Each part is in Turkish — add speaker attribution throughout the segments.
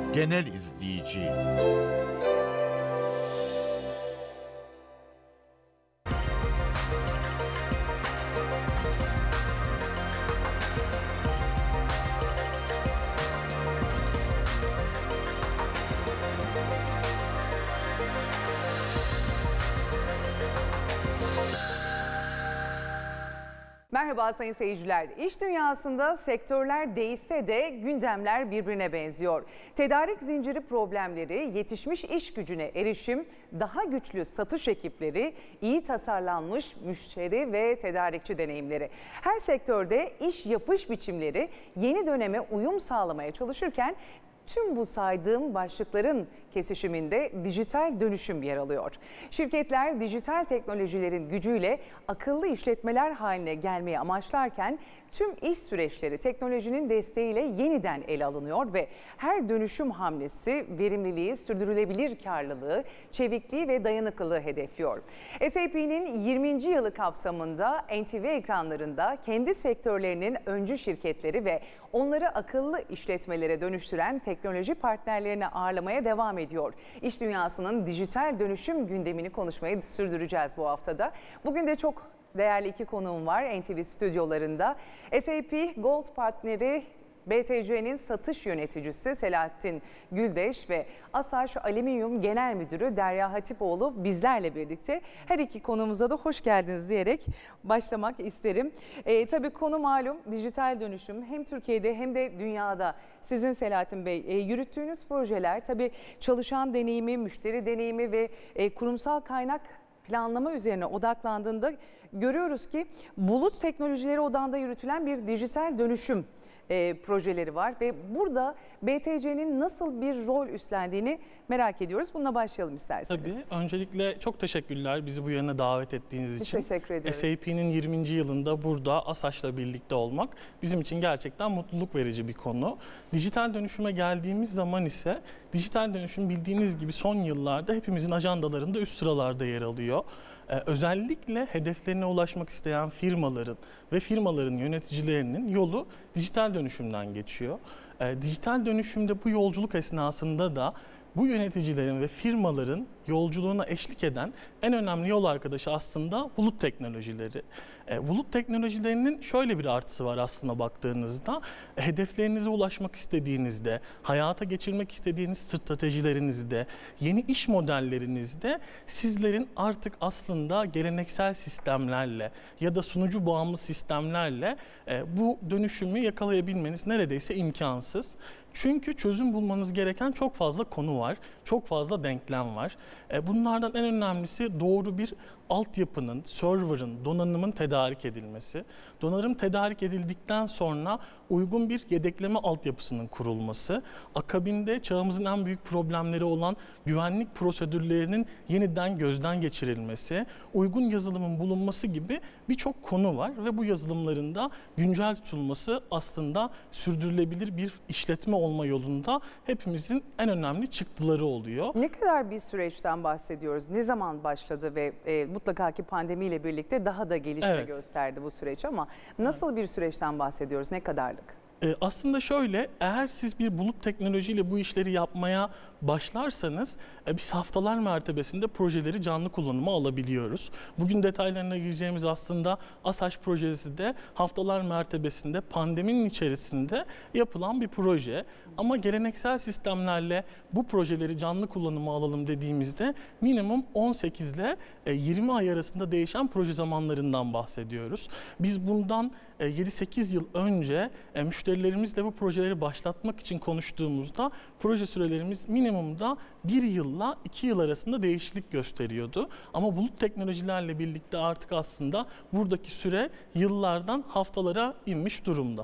Speaker 1: Genel izleyici.
Speaker 2: Merhaba sayın seyirciler. İş dünyasında sektörler değişse de gündemler birbirine benziyor. Tedarik zinciri problemleri, yetişmiş iş gücüne erişim, daha güçlü satış ekipleri, iyi tasarlanmış müşteri ve tedarikçi deneyimleri. Her sektörde iş yapış biçimleri yeni döneme uyum sağlamaya çalışırken tüm bu saydığım başlıkların kesişiminde dijital dönüşüm yer alıyor. Şirketler dijital teknolojilerin gücüyle akıllı işletmeler haline gelmeyi amaçlarken tüm iş süreçleri teknolojinin desteğiyle yeniden ele alınıyor ve her dönüşüm hamlesi verimliliği, sürdürülebilir karlılığı, çevikliği ve dayanıklılığı hedefliyor. SAP'nin 20. yılı kapsamında NTV ekranlarında kendi sektörlerinin öncü şirketleri ve onları akıllı işletmelere dönüştüren teknoloji partnerlerini ağırlamaya devam ediyor. İş dünyasının dijital dönüşüm gündemini konuşmayı sürdüreceğiz bu haftada. Bugün de çok değerli iki konuğum var NTV stüdyolarında. SAP Gold partneri BTC'nin satış yöneticisi Selahattin Güldeş ve Asaş Alüminyum Genel Müdürü Derya Hatipoğlu bizlerle birlikte. Her iki konuğumuza da hoş geldiniz diyerek başlamak isterim. Tabii konu malum dijital dönüşüm hem Türkiye'de hem de dünyada. Sizin Selahattin Bey yürüttüğünüz projeler tabii çalışan deneyimi, müşteri deneyimi ve kurumsal kaynak planlama üzerine odaklandığında görüyoruz ki bulut teknolojileri odağında yürütülen bir dijital dönüşüm projeleri var ve burada BTC'nin nasıl bir rol üstlendiğini merak ediyoruz. Bununla başlayalım isterseniz.
Speaker 3: Tabii. Öncelikle çok teşekkürler bizi bu yana davet ettiğiniz için.
Speaker 2: Teşekkür ediyoruz.
Speaker 3: SAP'nin 20. yılında burada Asaş'la birlikte olmak bizim için gerçekten mutluluk verici bir konu. Dijital dönüşüme geldiğimiz zaman ise dijital dönüşüm bildiğiniz gibi son yıllarda hepimizin ajandalarında üst sıralarda yer alıyor. Özellikle hedeflerine ulaşmak isteyen firmaların ve firmaların yöneticilerinin yolu dijital dönüşümden geçiyor. Dijital dönüşümde bu yolculuk esnasında da bu yöneticilerin ve firmaların yolculuğuna eşlik eden en önemli yol arkadaşı aslında bulut teknolojileri. Bulut teknolojilerinin şöyle bir artısı var aslında baktığınızda. Hedeflerinize ulaşmak istediğinizde, hayata geçirmek istediğiniz stratejilerinizde, yeni iş modellerinizde sizlerin artık aslında geleneksel sistemlerle ya da sunucu bağımlı sistemlerle bu dönüşümü yakalayabilmeniz neredeyse imkansız. Çünkü çözüm bulmanız gereken çok fazla konu var, çok fazla denklem var. Bunlardan en önemlisi doğru bir altyapının, server'ın, donanımın tedarik edilmesi. Donanım tedarik edildikten sonra uygun bir yedekleme altyapısının kurulması. Akabinde çağımızın en büyük problemleri olan güvenlik prosedürlerinin yeniden gözden geçirilmesi, uygun yazılımın bulunması gibi birçok konu var ve bu yazılımların da güncel tutulması aslında sürdürülebilir bir işletme olma yolunda hepimizin en önemli çıktıları oluyor.
Speaker 2: Ne kadar bir süreçten bahsediyoruz? Ne zaman başladı ve mutlaka ki pandemiyle birlikte daha da gelişme gösterdi bu süreç ama nasıl bir süreçten bahsediyoruz? Ne kadarlık?
Speaker 3: Aslında şöyle, eğer siz bir bulut teknolojiyle bu işleri yapmaya başlarsanız biz haftalar mertebesinde projeleri canlı kullanıma alabiliyoruz. Bugün detaylarına gireceğimiz aslında Asaş projesi de haftalar mertebesinde pandeminin içerisinde yapılan bir proje. Ama geleneksel sistemlerle bu projeleri canlı kullanıma alalım dediğimizde minimum 18 ile 20 ay arasında değişen proje zamanlarından bahsediyoruz. Biz bundan 7-8 yıl önce müşterilerimizle bu projeleri başlatmak için konuştuğumuzda proje sürelerimiz minimumda 1 yılla 2 yıl arasında değişiklik gösteriyordu. Ama bulut teknolojilerle birlikte artık aslında buradaki süre yıllardan haftalara inmiş durumda.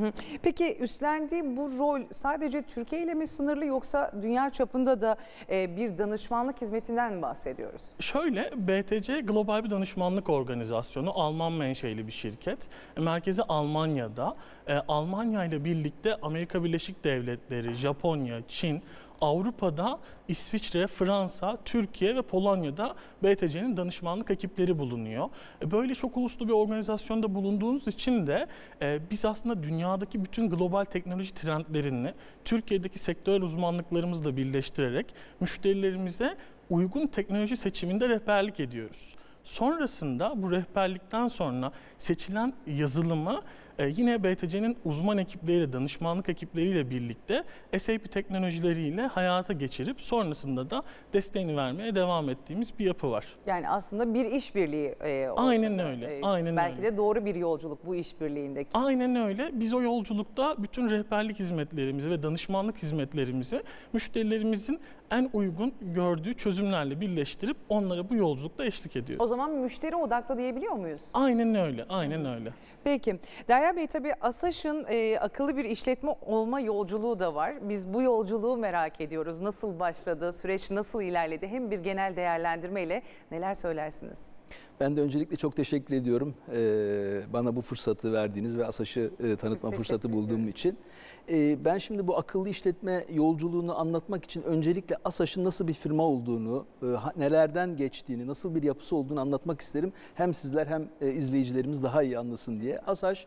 Speaker 2: Peki üstlendiği bu rol sadece Türkiye ile mi sınırlı yoksa dünya çapında da bir danışmanlık hizmetinden mi bahsediyoruz?
Speaker 3: Şöyle, BTC global bir danışmanlık organizasyonu, Alman menşeli bir şirket. Merkezi Almanya'da. Almanya ile birlikte Amerika Birleşik Devletleri, Japonya, Çin, Avrupa'da İsviçre, Fransa, Türkiye ve Polonya'da BTC'nin danışmanlık ekipleri bulunuyor. Böyle çok uluslu bir organizasyonda bulunduğumuz için de biz aslında dünyadaki bütün global teknoloji trendlerini Türkiye'deki sektörel uzmanlıklarımızla birleştirerek müşterilerimize uygun teknoloji seçiminde rehberlik ediyoruz. Sonrasında bu rehberlikten sonra seçilen yazılımı yine BTC'nin uzman ekipleriyle, danışmanlık ekipleriyle birlikte SAP teknolojileriyle hayata geçirip sonrasında da desteğini vermeye devam ettiğimiz bir yapı var.
Speaker 2: Yani aslında bir işbirliği
Speaker 3: Aynen öyle. Aynen
Speaker 2: belki
Speaker 3: öyle.
Speaker 2: de doğru bir yolculuk bu işbirliğindeki.
Speaker 3: Aynen öyle. Biz o yolculukta bütün rehberlik hizmetlerimizi ve danışmanlık hizmetlerimizi müşterilerimizin en uygun gördüğü çözümlerle birleştirip onlara bu yolculukta eşlik ediyoruz.
Speaker 2: O zaman müşteri odaklı diyebiliyor muyuz?
Speaker 3: Aynen öyle. Aynen öyle.
Speaker 2: Peki Derya Bey, tabii ASAŞ'ın akıllı bir işletme olma yolculuğu da var. Biz bu yolculuğu merak ediyoruz. Nasıl başladı, süreç nasıl ilerledi? Hem bir genel değerlendirmeyle neler söylersiniz?
Speaker 1: Ben de öncelikle çok teşekkür ediyorum bana bu fırsatı verdiğiniz ve ASAŞ'ı tanıtma fırsatı bulduğum için. Ben şimdi bu akıllı işletme yolculuğunu anlatmak için öncelikle ASAŞ'ın nasıl bir firma olduğunu, nelerden geçtiğini, nasıl bir yapısı olduğunu anlatmak isterim. Hem sizler hem izleyicilerimiz daha iyi anlasın diye. ASAŞ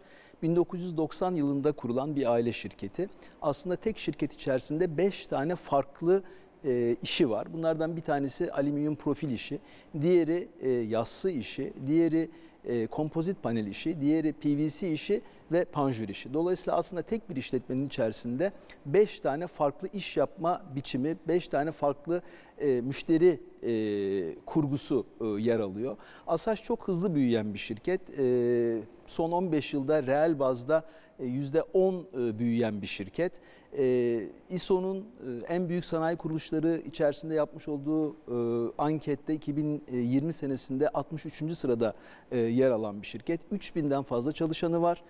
Speaker 1: 1990 yılında kurulan bir aile şirketi. Aslında tek şirket içerisinde 5 tane farklı işi var. Bunlardan bir tanesi alüminyum profil işi, diğeri yassı işi, diğeri kompozit panel işi, diğeri PVC işi ve panjur işi. Dolayısıyla aslında tek bir işletmenin içerisinde 5 tane farklı iş yapma biçimi, 5 tane farklı müşteri kurgusu yer alıyor. ASAŞ çok hızlı büyüyen bir şirket. Son 15 yılda reel bazda %10 büyüyen bir şirket. İSO'nun en büyük sanayi kuruluşları içerisinde yapmış olduğu ankette 2020 senesinde 63. sırada yer alan bir şirket. 3000'den fazla çalışanı var.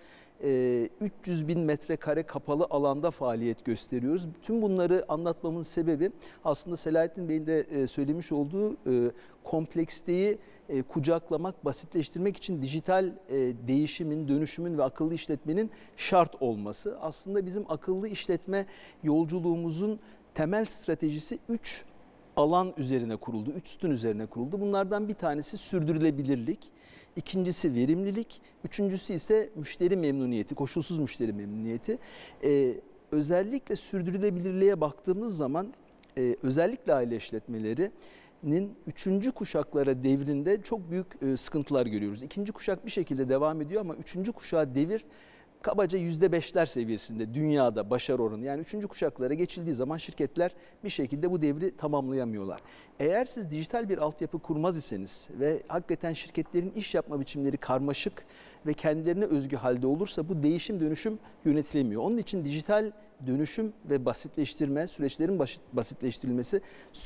Speaker 1: 300 bin metrekare kapalı alanda faaliyet gösteriyoruz. Bütün bunları anlatmamın sebebi aslında Selahattin Bey'in de söylemiş olduğu kompleksiteyi kucaklamak, basitleştirmek için dijital değişimin, dönüşümün ve akıllı işletmenin şart olması. Aslında bizim akıllı işletme yolculuğumuzun temel stratejisi 3 alan üzerine kuruldu, 3 sütun üzerine kuruldu. Bunlardan bir tanesi sürdürülebilirlik, ikincisi verimlilik, üçüncüsü ise müşteri memnuniyeti, koşulsuz müşteri memnuniyeti. Özellikle sürdürülebilirliğe baktığımız zaman özellikle aile işletmelerinin 3. kuşaklara devrinde çok büyük sıkıntılar görüyoruz. 2. kuşak bir şekilde devam ediyor ama 3. kuşağa devir kabaca %5'ler seviyesinde dünyada başarı oranı. Yani 3. kuşaklara geçildiği zaman şirketler bir şekilde bu devri tamamlayamıyorlar. Eğer siz dijital bir altyapı kurmaz iseniz ve hakikaten şirketlerin iş yapma biçimleri karmaşık ve kendilerine özgü halde olursa bu değişim dönüşüm yönetilemiyor. Onun için dijital dönüşüm ve basitleştirme, süreçlerin basitleştirilmesi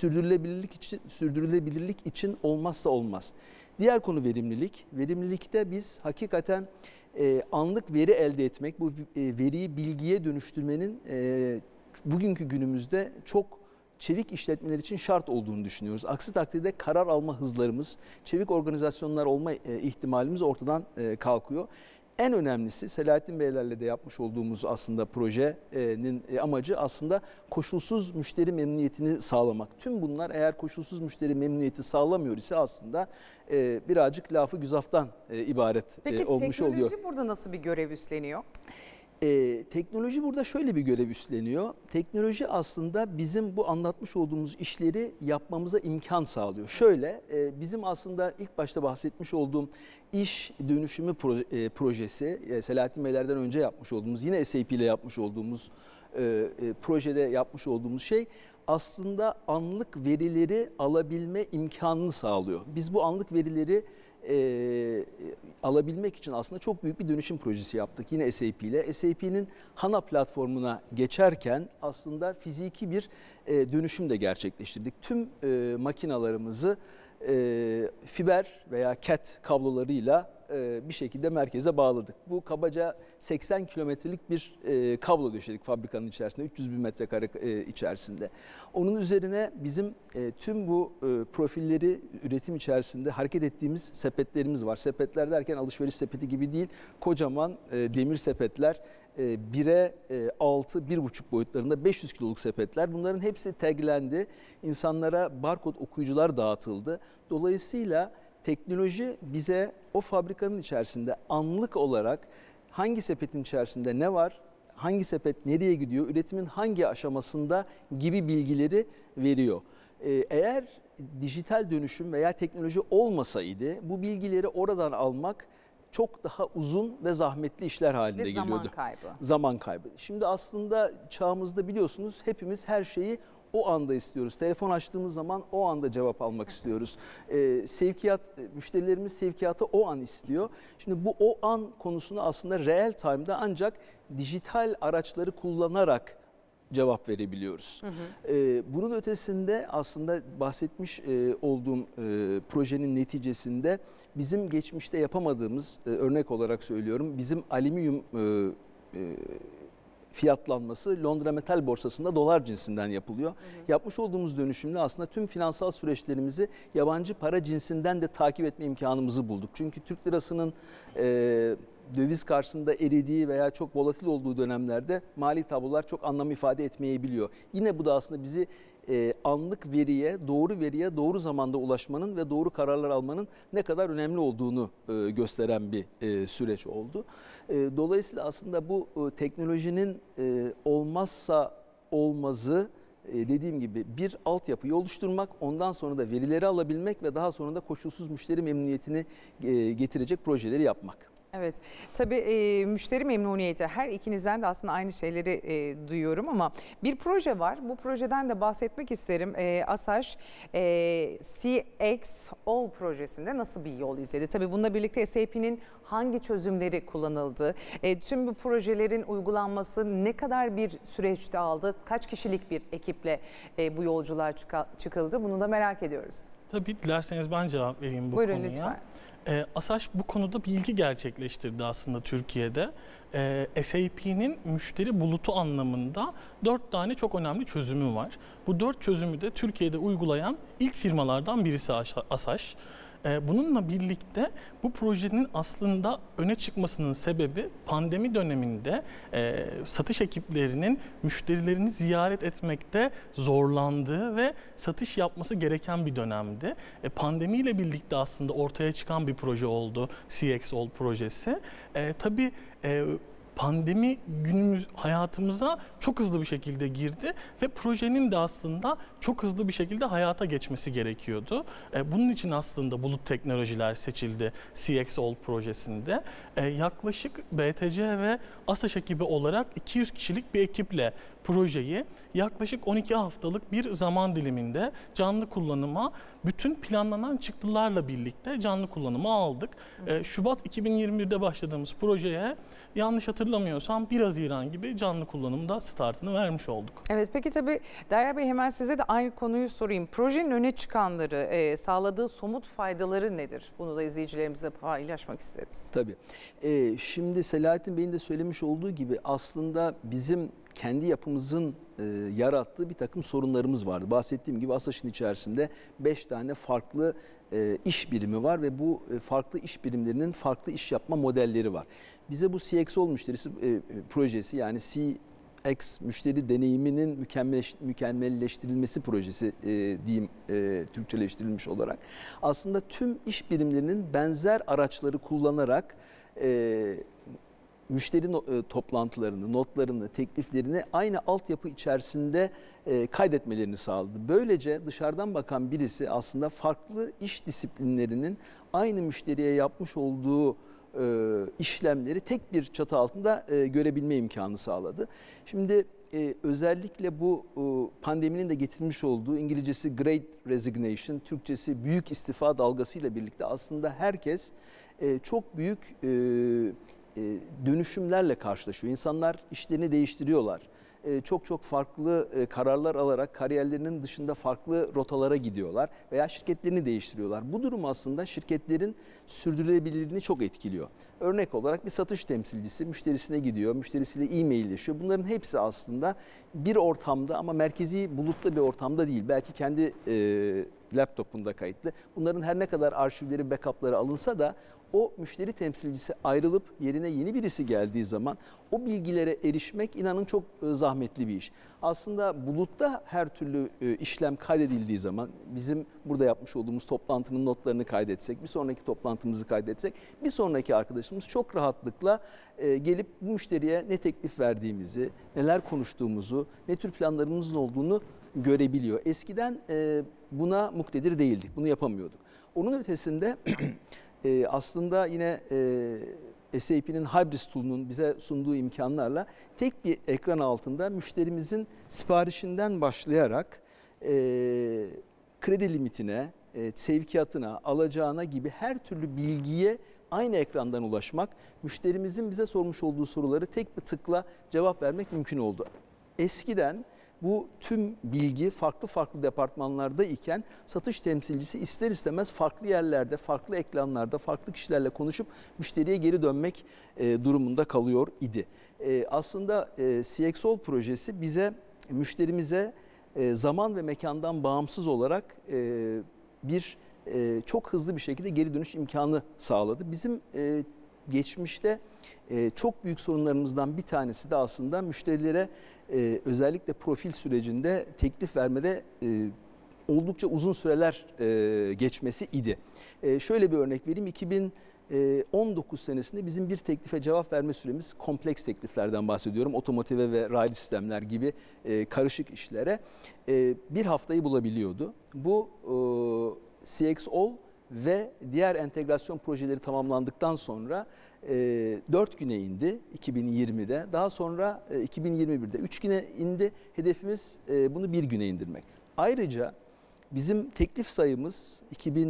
Speaker 1: sürdürülebilirlik için olmazsa olmaz. Diğer konu verimlilik. Verimlilikte biz hakikaten anlık veri elde etmek, bu veriyi bilgiye dönüştürmenin bugünkü günümüzde çok çevik işletmeler için şart olduğunu düşünüyoruz. Aksi takdirde karar alma hızlarımız, çevik organizasyonlar olma ihtimalimiz ortadan kalkıyor. En önemlisi Selahattin Beylerle de yapmış olduğumuz aslında projenin amacı aslında koşulsuz müşteri memnuniyetini sağlamak. Tüm bunlar eğer koşulsuz müşteri memnuniyeti sağlamıyor ise aslında birazcık lafı güzaftan ibaret olmuş oluyor.
Speaker 2: Peki teknoloji burada nasıl bir görev üstleniyor?
Speaker 1: Teknoloji burada şöyle bir görev üstleniyor. Teknoloji aslında bizim bu anlatmış olduğumuz işleri yapmamıza imkan sağlıyor. Şöyle bizim aslında ilk başta bahsetmiş olduğum iş dönüşümü projesi, Selahattin Beyler'den önce yapmış olduğumuz, yine SAP ile yapmış olduğumuz projede yapmış olduğumuz şey aslında anlık verileri alabilme imkanını sağlıyor. Biz bu anlık verileri alabilmek için aslında çok büyük bir dönüşüm projesi yaptık yine SAP ile. SAP'nin HANA platformuna geçerken aslında fiziki bir dönüşüm de gerçekleştirdik. Tüm makinalarımızı fiber veya CAT kablolarıyla bir şekilde merkeze bağladık. Bu kabaca 80 kilometrelik bir kablo döşedik fabrikanın içerisinde, 300 bin metrekare içerisinde. Onun üzerine bizim tüm bu profilleri üretim içerisinde hareket ettiğimiz sepetlerimiz var. Sepetler derken alışveriş sepeti gibi değil, kocaman demir sepetler. 1'e 6, 1,5 boyutlarında 500 kiloluk sepetler. Bunların hepsi taglendi. İnsanlara barkod okuyucular dağıtıldı. Dolayısıyla teknoloji bize o fabrikanın içerisinde anlık olarak hangi sepetin içerisinde ne var, hangi sepet nereye gidiyor, üretimin hangi aşamasında gibi bilgileri veriyor. Eğer dijital dönüşüm veya teknoloji olmasaydı bu bilgileri oradan almak çok daha uzun ve zahmetli işler halinde geliyordu.
Speaker 2: Zaman kaybı.
Speaker 1: Zaman kaybı. Şimdi aslında çağımızda biliyorsunuz hepimiz her şeyi o anda istiyoruz. Telefon açtığımız zaman o anda cevap almak istiyoruz. Müşterilerimiz sevkiyatı o an istiyor. Şimdi bu o an konusunu aslında real time'da ancak dijital araçları kullanarak cevap verebiliyoruz. Bunun ötesinde aslında bahsetmiş olduğum projenin neticesinde bizim geçmişte yapamadığımız, örnek olarak söylüyorum, bizim alüminyum fiyatlanması Londra Metal Borsası'nda dolar cinsinden yapılıyor. Yapmış olduğumuz dönüşümle aslında tüm finansal süreçlerimizi yabancı para cinsinden de takip etme imkanımızı bulduk. Çünkü Türk lirasının döviz karşısında eridiği veya çok volatil olduğu dönemlerde mali tablolar çok anlam ifade etmeyebiliyor. Yine bu da aslında bizi anlık veriye, doğru zamanda ulaşmanın ve doğru kararlar almanın ne kadar önemli olduğunu gösteren bir süreç oldu. Dolayısıyla aslında bu teknolojinin olmazsa olmazı, dediğim gibi bir altyapıyı oluşturmak, ondan sonra da verileri alabilmek ve daha sonra da koşulsuz müşteri memnuniyetini getirecek projeleri yapmak.
Speaker 2: Evet, tabii müşteri memnuniyeti, her ikinizden de aslında aynı şeyleri duyuyorum ama bir proje var. Bu projeden de bahsetmek isterim. ASAŞ CX All projesinde nasıl bir yol izledi? Tabii bununla birlikte SAP'nin hangi çözümleri kullanıldı? Tüm bu projelerin uygulanması ne kadar bir süreçte aldı? Kaç kişilik bir ekiple bu yolculuğa çıkıldı? Bunu da merak ediyoruz.
Speaker 3: Tabii dilerseniz ben cevap vereyim bu
Speaker 2: Buyurun
Speaker 3: konuya.
Speaker 2: lütfen.
Speaker 3: ASAŞ bu konuda bir ilgi gerçekleştirdi aslında Türkiye'de. SAP'nin müşteri bulutu anlamında 4 tane çok önemli çözümü var. Bu 4 çözümü de Türkiye'de uygulayan ilk firmalardan birisi ASAŞ. Bununla birlikte bu projenin aslında öne çıkmasının sebebi pandemi döneminde satış ekiplerinin müşterilerini ziyaret etmekte zorlandığı ve satış yapması gereken bir dönemdi. Pandemiyle birlikte aslında ortaya çıkan bir proje oldu CX All projesi. Tabii pandemi günümüz hayatımıza çok hızlı bir şekilde girdi ve projenin de aslında çok hızlı bir şekilde hayata geçmesi gerekiyordu. Bunun için aslında bulut teknolojiler seçildi CX All projesinde. Yaklaşık BTC ve ASAŞ ekibi olarak 200 kişilik bir ekiple projeyi yaklaşık 12 haftalık bir zaman diliminde canlı kullanıma, bütün planlanan çıktılarla birlikte canlı kullanıma aldık. Şubat 2021'de başladığımız projeye yanlış hatırlamıyorsam 1 Haziran gibi canlı kullanımda startını vermiş olduk.
Speaker 2: Evet, peki tabii Derya Bey, hemen size de aynı konuyu sorayım. Projenin öne çıkanları, sağladığı somut faydaları nedir? Bunu da izleyicilerimizle paylaşmak isteriz.
Speaker 1: Tabii. Şimdi Selahattin Bey'in de söylemiş olduğu gibi aslında bizim kendi yapımızın yarattığı bir takım sorunlarımız vardı. Bahsettiğim gibi ASAŞ'ın içerisinde 5 tane farklı iş birimi var ve bu farklı iş birimlerinin farklı iş yapma modelleri var. Bize bu CXO müşterisi projesi, yani CX müşteri deneyiminin mükemmelleştirilmesi projesi diyeyim Türkçeleştirilmiş olarak. Aslında tüm iş birimlerinin benzer araçları kullanarak müşteri toplantılarını, notlarını, tekliflerini aynı altyapı içerisinde kaydetmelerini sağladı. Böylece dışarıdan bakan birisi aslında farklı iş disiplinlerinin aynı müşteriye yapmış olduğu işlemleri tek bir çatı altında görebilme imkanı sağladı. Şimdi özellikle bu pandeminin de getirmiş olduğu, İngilizcesi Great Resignation, Türkçesi büyük istifa dalgasıyla birlikte aslında herkes çok büyük dönüşümlerle karşılaşıyor. İnsanlar işlerini değiştiriyorlar. Çok farklı kararlar alarak kariyerlerinin dışında farklı rotalara gidiyorlar veya şirketlerini değiştiriyorlar. Bu durum aslında şirketlerin sürdürülebilirliğini çok etkiliyor. Örnek olarak bir satış temsilcisi müşterisine gidiyor, müşterisiyle e-mailleşiyor. Bunların hepsi aslında bir ortamda ama merkezi bulutta bir ortamda değil. Belki kendi laptopunda kayıtlı. Bunların her ne kadar arşivleri, backup'ları alınsa da o müşteri temsilcisi ayrılıp yerine yeni birisi geldiği zaman o bilgilere erişmek inanın çok zahmetli bir iş. Aslında bulutta her türlü işlem kaydedildiği zaman bizim burada yapmış olduğumuz toplantının notlarını kaydetsek, bir sonraki toplantımızı kaydetsek, bir sonraki arkadaşımız çok rahatlıkla gelip bu müşteriye ne teklif verdiğimizi, neler konuştuğumuzu, ne tür planlarımızın olduğunu görebiliyor. Eskiden buna muktedir değildik, bunu yapamıyorduk. Onun ötesinde aslında yine SAP'nin Hybris Tool'unun bize sunduğu imkanlarla tek bir ekran altında müşterimizin siparişinden başlayarak kredi limitine, sevkiyatına, alacağına gibi her türlü bilgiye aynı ekrandan ulaşmak, müşterimizin bize sormuş olduğu soruları tek bir tıkla cevap vermek mümkün oldu. Eskiden bu tüm bilgi farklı departmanlarda iken satış temsilcisi ister istemez farklı yerlerde, farklı ekranlarda, farklı kişilerle konuşup müşteriye geri dönmek durumunda kalıyor idi. Aslında CXOL projesi bize, müşterimize zaman ve mekandan bağımsız olarak bir çok hızlı bir şekilde geri dönüş imkanı sağladı. Bizim geçmişte çok büyük sorunlarımızdan bir tanesi de aslında müşterilere özellikle profil sürecinde teklif vermede oldukça uzun süreler geçmesi idi. Şöyle bir örnek vereyim. 2019 senesinde bizim bir teklife cevap verme süremiz, kompleks tekliflerden bahsediyorum, otomotive ve raylı sistemler gibi karışık işlere bir haftayı bulabiliyordu. Bu CXOL ve diğer entegrasyon projeleri tamamlandıktan sonra 4 güne indi 2020'de. Daha sonra 2021'de 3 güne indi. Hedefimiz bunu 1 güne indirmek. Ayrıca bizim teklif sayımız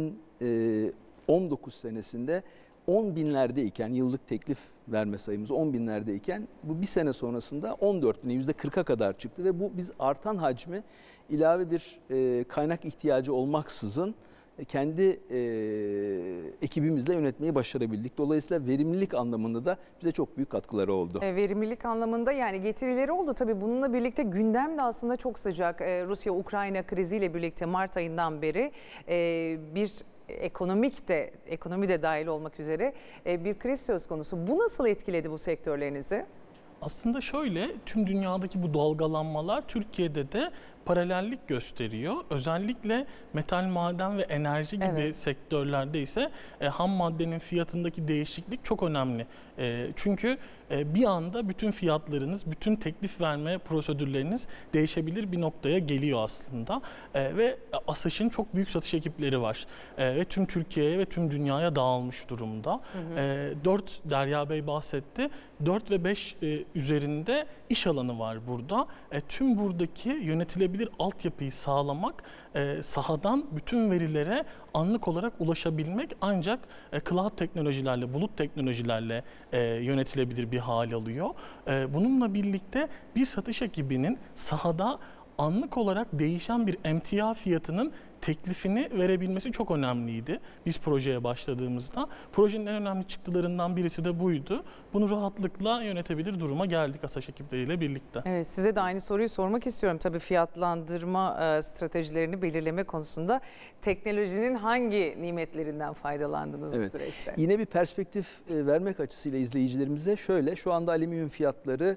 Speaker 1: 2019 senesinde 10 binlerdeyken, yıllık teklif verme sayımız 10 binlerdeyken bu bir sene sonrasında 14 bine, %40'a kadar çıktı ve bu biz artan hacmi ilave bir kaynak ihtiyacı olmaksızın kendi ekibimizle yönetmeyi başarabildik. Dolayısıyla verimlilik anlamında da bize çok büyük katkıları oldu.
Speaker 2: Verimlilik anlamında yani getirileri oldu. Tabii bununla birlikte gündem de aslında çok sıcak. Rusya-Ukrayna kriziyle birlikte Mart ayından beri bir ekonomi de dahil olmak üzere bir kriz söz konusu. Bu nasıl etkiledi bu sektörlerinizi?
Speaker 3: Aslında şöyle, tüm dünyadaki bu dalgalanmalar Türkiye'de de paralellik gösteriyor. Özellikle metal, maden ve enerji gibi sektörlerde ise ham maddenin fiyatındaki değişiklik çok önemli. Çünkü bir anda bütün fiyatlarınız, bütün teklif verme prosedürleriniz değişebilir bir noktaya geliyor aslında. Ve ASAŞ'ın çok büyük satış ekipleri var. Ve tüm Türkiye'ye ve tüm dünyaya dağılmış durumda. 4, Derya Bey bahsetti, 4 ve 5 üzerinde iş alanı var burada. Tüm buradaki yönetilebilir altyapıyı sağlamak, sahadan bütün verilere anlık olarak ulaşabilmek ancak cloud teknolojilerle, bulut teknolojilerle yönetilebilir bir hal alıyor. Bununla birlikte bir satış ekibinin sahada anlık olarak değişen bir emtia fiyatının teklifini verebilmesi çok önemliydi biz projeye başladığımızda. Projenin en önemli çıktılarından birisi de buydu. Bunu rahatlıkla yönetebilir duruma geldik ASAŞ ekipleriyle birlikte.
Speaker 2: Evet, size de aynı soruyu sormak istiyorum. Tabii fiyatlandırma stratejilerini belirleme konusunda teknolojinin hangi nimetlerinden faydalandınız bu süreçte?
Speaker 1: Yine bir perspektif vermek açısıyla izleyicilerimize şöyle, şu anda alüminyum fiyatları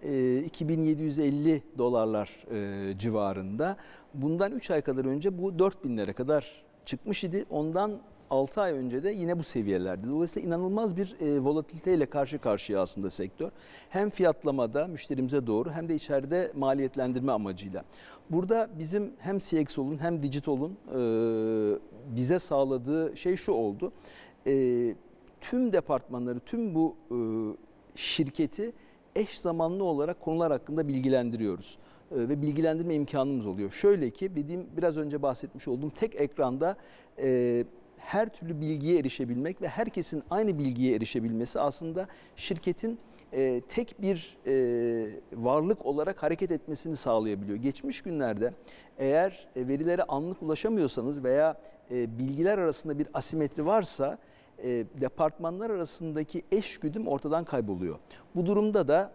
Speaker 1: $2.750 civarında. Bundan 3 ay kadar önce bu 4.000'lere kadar çıkmış idi. Ondan 6 ay önce de yine bu seviyelerde. Dolayısıyla inanılmaz bir volatiliteyle karşı karşıya aslında sektör. Hem fiyatlamada müşterimize doğru hem de içeride maliyetlendirme amacıyla. Burada bizim hem CXOL'un hem Digital'un bize sağladığı şey şu oldu. Tüm departmanları, tüm bu şirketi eş zamanlı olarak konular hakkında bilgilendiriyoruz. Ve bilgilendirme imkanımız oluyor. Şöyle ki biraz önce bahsetmiş olduğum tek ekranda her türlü bilgiye erişebilmek ve herkesin aynı bilgiye erişebilmesi aslında şirketin tek bir varlık olarak hareket etmesini sağlayabiliyor. Geçmiş günlerde eğer verilere anlık ulaşamıyorsanız veya bilgiler arasında bir asimetri varsa departmanlar arasındaki eşgüdüm ortadan kayboluyor. Bu durumda da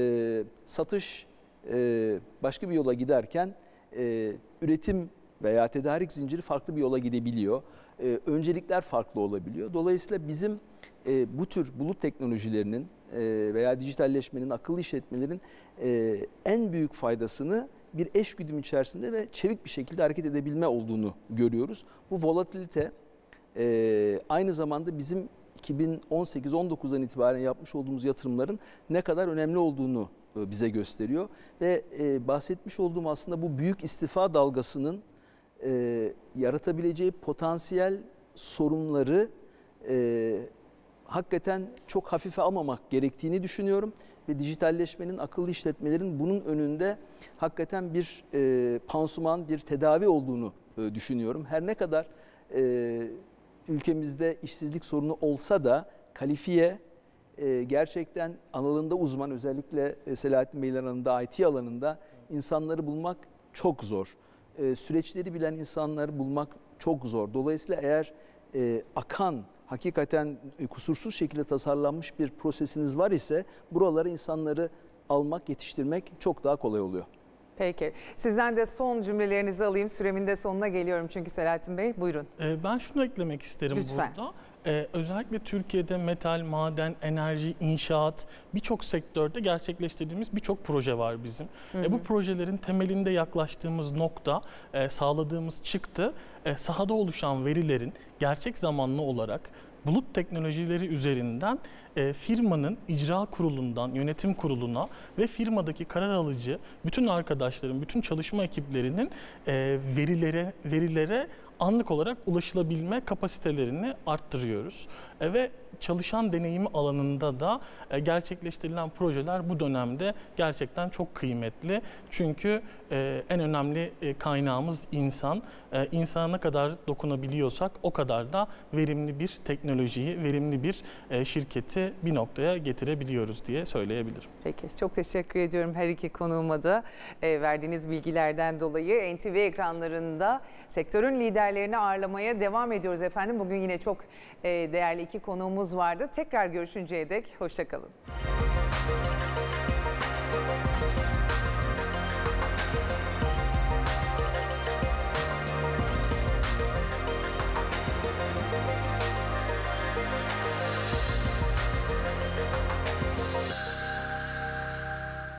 Speaker 1: satış başka bir yola giderken üretim veya tedarik zinciri farklı bir yola gidebiliyor. Öncelikler farklı olabiliyor. Dolayısıyla bizim bu tür bulut teknolojilerinin veya dijitalleşmenin, akıllı işletmelerin en büyük faydasını bir eşgüdüm içerisinde ve çevik bir şekilde hareket edebilme olduğunu görüyoruz. Bu volatilite aynı zamanda bizim 2018-19'dan itibaren yapmış olduğumuz yatırımların ne kadar önemli olduğunu bize gösteriyor. Ve bahsetmiş olduğum aslında bu büyük istifa dalgasının yaratabileceği potansiyel sorunları hakikaten çok hafife almamak gerektiğini düşünüyorum. Ve dijitalleşmenin, akıllı işletmelerin bunun önünde hakikaten bir pansuman, bir tedavi olduğunu düşünüyorum. Her ne kadar ülkemizde işsizlik sorunu olsa da kalifiye, gerçekten alanında uzman, özellikle Selahattin Bey'in alanında, IT alanında insanları bulmak çok zor. Süreçleri bilen insanları bulmak çok zor. Dolayısıyla eğer akan, hakikaten kusursuz şekilde tasarlanmış bir prosesiniz var ise buralara insanları almak, yetiştirmek çok daha kolay oluyor.
Speaker 2: Peki. Sizden de son cümlelerinizi alayım. Süremin de sonuna geliyorum çünkü Selahattin Bey. Buyurun.
Speaker 3: Ben şunu eklemek isterim
Speaker 2: Lütfen.
Speaker 3: burada. Özellikle Türkiye'de metal, maden, enerji, inşaat birçok sektörde gerçekleştirdiğimiz birçok proje var bizim. Bu projelerin temelinde yaklaştığımız nokta, sağladığımız çıktı, sahada oluşan verilerin gerçek zamanlı olarak bulut teknolojileri üzerinden firmanın icra kurulundan yönetim kuruluna ve firmadaki karar alıcı bütün arkadaşların, bütün çalışma ekiplerinin verilere anlık olarak ulaşılabilme kapasitelerini arttırıyoruz. Ve çalışan deneyimi alanında da gerçekleştirilen projeler bu dönemde gerçekten çok kıymetli. Çünkü en önemli kaynağımız insan. İnsana ne kadar dokunabiliyorsak o kadar da verimli bir teknolojiyi, verimli bir şirketi bir noktaya getirebiliyoruz diye söyleyebilirim.
Speaker 2: Peki, çok teşekkür ediyorum her iki konuğuma da verdiğiniz bilgilerden dolayı. NTV ekranlarında sektörün liderlerini ağırlamaya devam ediyoruz efendim. Bugün yine çok değerli iki konuğumuz vardı. Tekrar görüşünceye dek hoşça kalın.